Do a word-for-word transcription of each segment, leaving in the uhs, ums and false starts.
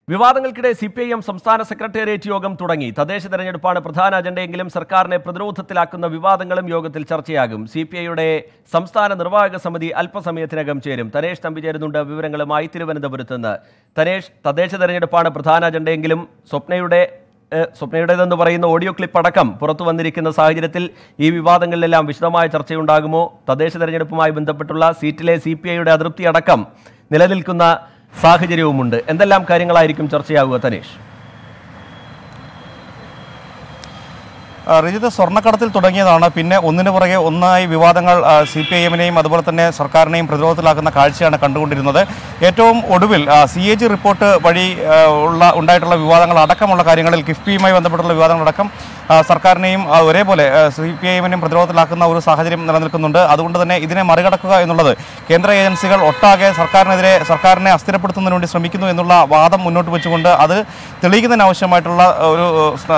വിവാദങ്ങൾക്കിടെ C P I M സംസ്ഥാന secretariat യോഗം തുടങ്ങി. തദ്ദേശ തെരഞ്ഞെടുപ്പാണ് പ്രധാന അജണ്ടയെങ്കിലും സർക്കാരിനെ പ്രതിരോധത്തിലാക്കുന്ന വിവാദങ്ങളും യോഗത്തിൽ ചർച്ചയാകും. സി പി ഐയുടെ സംസ്ഥാന നിർവാഹക സമിതി അല്പസമയത്തിനകം ചേരും. തനേഷ് തമ്പി ചേരുന്നുണ്ട് വിവരങ്ങളുമായി തിരുവനന്തപുരത്ത് നിന്ന്. തനേഷ്, തദ്ദേശ തെരഞ്ഞെടുപ്പാണ് പ്രധാന അജണ്ടയെങ്കിലും സ്വപ്നയുടെ സ്വപ്നയുടേതെന്ന് പറയുന്ന ഓഡിയോ ക്ലിപ്പ് അടക്കം പുറത്തു വന്നിരിക്കുന്ന സാഹചര്യത്തിൽ ഈ വിവാദങ്ങളിലെല്ലാം വിശദമായ ചർച്ചയുണ്ടാകുമോ? തദ്ദേശ തെരഞ്ഞെടുപ്പുമായി ബന്ധപ്പെട്ടുള്ള സീറ്റിലെ സി പി ഐയുടെ അതൃപ്തി അടക്കം നിലനിൽക്കുന്ന സാഹചര്യവുമുണ്ട്. എന്തെല്ലാം കാര്യങ്ങളായിരിക്കും ചർച്ചയാകുക തനേഷ്? റിജിത്ത്, സ്വർണ്ണക്കടത്തിൽ തുടങ്ങിയതാണ് പിന്നെ ഒന്നിനു പുറകെ ഒന്നായി വിവാദങ്ങൾ സി പി ഐ എമ്മിനെയും അതുപോലെ തന്നെ സർക്കാരിനെയും പ്രതിരോധത്തിലാക്കുന്ന കാഴ്ചയാണ് കണ്ടുകൊണ്ടിരുന്നത്. ഏറ്റവും ഒടുവിൽ സി എ ജി റിപ്പോർട്ട് വഴി ഉള്ള ഉണ്ടായിട്ടുള്ള വിവാദങ്ങൾ അടക്കമുള്ള കാര്യങ്ങളിൽ കിഫ്ബിയുമായി ബന്ധപ്പെട്ടുള്ള വിവാദങ്ങളടക്കം സർക്കാരിനെയും ഒരേപോലെ സി പി ഐ എമ്മിനെയും പ്രതിരോധത്തിലാക്കുന്ന ഒരു സാഹചര്യം നിലനിൽക്കുന്നുണ്ട്. അതുകൊണ്ട് തന്നെ ഇതിനെ മറികടക്കുക എന്നുള്ളത് കേന്ദ്ര ഏജൻസികൾ ഒട്ടാകെ സർക്കാരിനെതിരെ സർക്കാരിനെ അസ്ഥിരപ്പെടുത്തുന്നതിന് വേണ്ടി ശ്രമിക്കുന്നു എന്നുള്ള വാദം മുന്നോട്ട് വെച്ചുകൊണ്ട് അത് തെളിയിക്കുന്നതിനാവശ്യമായിട്ടുള്ള ഒരു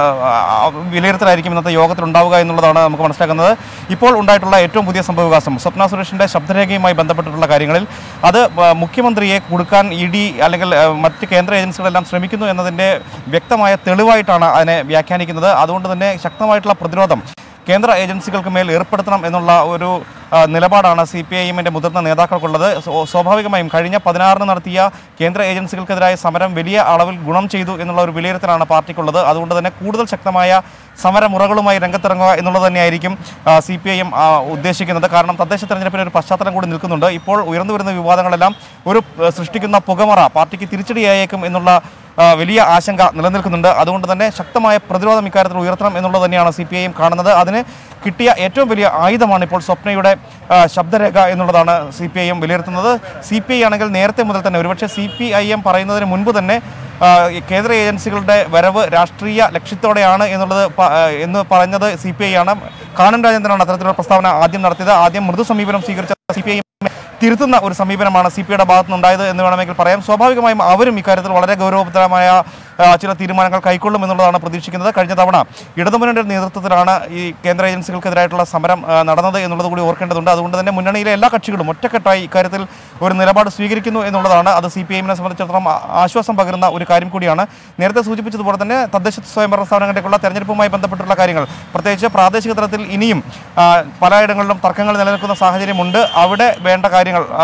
വിലയിരുത്തലായിരിക്കും ഇന്നത്തെ യോഗത്തിൽ ഉണ്ടാവുക എന്നുള്ളതാണ് നമുക്ക് മനസ്സിലാക്കുന്നത്. ഇപ്പോൾ ഉണ്ടായിട്ടുള്ള ഏറ്റവും പുതിയ സംഭവവികാസം സ്വപ്ന സുരേഷിൻ്റെ ശബ്ദരേഖയുമായി ബന്ധപ്പെട്ടിട്ടുള്ള കാര്യങ്ങളിൽ അത് മുഖ്യമന്ത്രിയെ കൊടുക്കാൻ ഇ ഡി അല്ലെങ്കിൽ മറ്റ് കേന്ദ്ര ഏജൻസികളെല്ലാം ശ്രമിക്കുന്നു എന്നതിൻ്റെ വ്യക്തമായ തെളിവായിട്ടാണ് അതിനെ വ്യാഖ്യാനിക്കുന്നത്. അതുകൊണ്ട് തന്നെ ശക്തമായിട്ടുള്ള പ്രതിരോധം കേന്ദ്ര ഏജൻസികൾക്ക് മേൽ ഏർപ്പെടുത്തണം എന്നുള്ള ഒരു നിലപാടാണ് സി പി ഐ എമ്മിൻ്റെ മുതിർന്ന നേതാക്കൾക്കുള്ളത്. സ്വാഭാവികമായും കഴിഞ്ഞ പതിനാറിന് നടത്തിയ കേന്ദ്ര ഏജൻസികൾക്കെതിരായ സമരം വലിയ അളവിൽ ഗുണം ചെയ്തു എന്നുള്ള ഒരു വിലയിരുത്തലാണ് പാർട്ടിക്കുള്ളത്. അതുകൊണ്ട് തന്നെ കൂടുതൽ ശക്തമായ സമരമുറകളുമായി രംഗത്തിറങ്ങുക എന്നുള്ളത് തന്നെയായിരിക്കും സി പി ഐ എം ഉദ്ദേശിക്കുന്നത്. കാരണം തദ്ദേശ തെരഞ്ഞെടുപ്പിന് ഒരു പശ്ചാത്തലം കൂടി നിൽക്കുന്നുണ്ട്. ഇപ്പോൾ ഉയർന്നു വരുന്ന വിവാദങ്ങളെല്ലാം ഒരു സൃഷ്ടിക്കുന്ന പുകമറ പാർട്ടിക്ക് തിരിച്ചടിയായേക്കും എന്നുള്ള വലിയ ആശങ്ക നിലനിൽക്കുന്നുണ്ട്. അതുകൊണ്ട് തന്നെ ശക്തമായ പ്രതിരോധം ഇക്കാര്യത്തിൽ ഉയർത്തണം എന്നുള്ളത് തന്നെയാണ് സി പി ഐ എം കാണുന്നത്. അതിന് കിട്ടിയ ഏറ്റവും വലിയ ആയുധമാണ് ഇപ്പോൾ സ്വപ്നയുടെ ശബ്ദരേഖ എന്നുള്ളതാണ് സി പി ഐ എം വിലയിരുത്തുന്നത്. സി പി ഐ ആണെങ്കിൽ നേരത്തെ മുതൽ തന്നെ ഒരുപക്ഷെ സി പി ഐ എം പറയുന്നതിന് മുൻപ് തന്നെ കേന്ദ്ര ഏജൻസികളുടെ വരവ് രാഷ്ട്രീയ ലക്ഷ്യത്തോടെയാണ് എന്നുള്ളത് എന്ന് പറഞ്ഞത് സി പി ഐ ആണ്. കാനൻ രാജേന്ദ്രനാണ് അത്തരത്തിലുള്ള പ്രസ്താവന ആദ്യം നടത്തിയത്. ആദ്യം മൃദു സമീപനം സ്വീകരിച്ച സി പി ഐ തിരുത്തുന്ന ഒരു സമീപനമാണ് സി പി ഐയുടെ ഭാഗത്തു നിന്നുണ്ടായത് എന്ന് വേണമെങ്കിൽ പറയാം. സ്വാഭാവികമായും അവരും ഇക്കാര്യത്തിൽ വളരെ ഗൗരവതരമായ ചില തീരുമാനങ്ങൾ കൈക്കൊള്ളും എന്നുള്ളതാണ് പ്രതീക്ഷിക്കുന്നത്. കഴിഞ്ഞ തവണ ഇടതുമുന്നണിയുടെ നേതൃത്വത്തിലാണ് ഈ കേന്ദ്ര ഏജൻസികൾക്കെതിരായിട്ടുള്ള സമരം നടന്നത് എന്നുള്ളത് കൂടി ഓർക്കേണ്ടതുണ്ട്. അതുകൊണ്ട് തന്നെ മുന്നണിയിലെ എല്ലാ കക്ഷികളും ഒറ്റക്കെട്ടായി ഇക്കാര്യത്തിൽ ഒരു നിലപാട് സ്വീകരിക്കുന്നു എന്നുള്ളതാണ് അത് സി പി ഐ എമ്മിനെ സംബന്ധിച്ചിടത്തോളം ആശ്വാസം പകരുന്ന ഒരു കാര്യം കൂടിയാണ്. നേരത്തെ സൂചിപ്പിച്ചതുപോലെ തന്നെ തദ്ദേശ സ്വയംഭരണ സ്ഥാപനങ്ങളിലേക്കുള്ള തെരഞ്ഞെടുപ്പുമായി ബന്ധപ്പെട്ടുള്ള കാര്യങ്ങൾ പ്രത്യേകിച്ച് പ്രാദേശിക തലത്തിൽ ഇനിയും പലയിടങ്ങളിലും തർക്കങ്ങൾ നിലനിൽക്കുന്ന സാഹചര്യമുണ്ട്. അവിടെ വേണ്ട കാര്യങ്ങൾ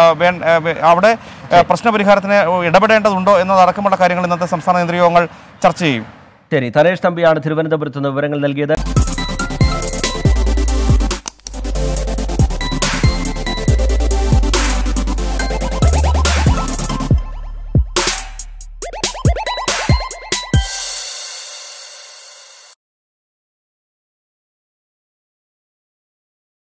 അവിടെ പ്രശ്നപരിഹാരത്തിന് ഇടപെടേണ്ടതുണ്ടോ എന്നതടക്കമുള്ള കാര്യങ്ങൾ ഇന്നത്തെ സംസ്ഥാന നേതൃയോഗങ്ങൾ ചർച്ച ചെയ്യും. ശരി, തനേഷ് തമ്പിയാണ് തിരുവനന്തപുരത്ത് നിന്ന് വിവരങ്ങൾ നൽകിയത്.